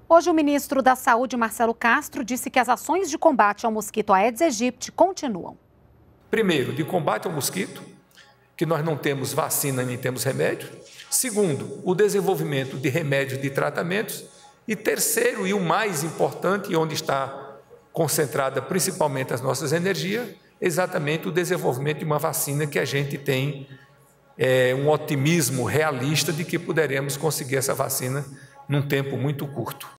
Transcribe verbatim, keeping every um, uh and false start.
Hoje, o ministro da Saúde, Marcelo Castro, disse que as ações de combate ao mosquito Aedes aegypti continuam. Primeiro, de combate ao mosquito, que nós não temos vacina nem temos remédio. Segundo, o desenvolvimento de remédios de tratamentos. E terceiro, e o mais importante, e onde está concentrada principalmente as nossas energias, exatamente o desenvolvimento de uma vacina que a gente tem é, um otimismo realista de que poderemos conseguir essa vacina num tempo muito curto.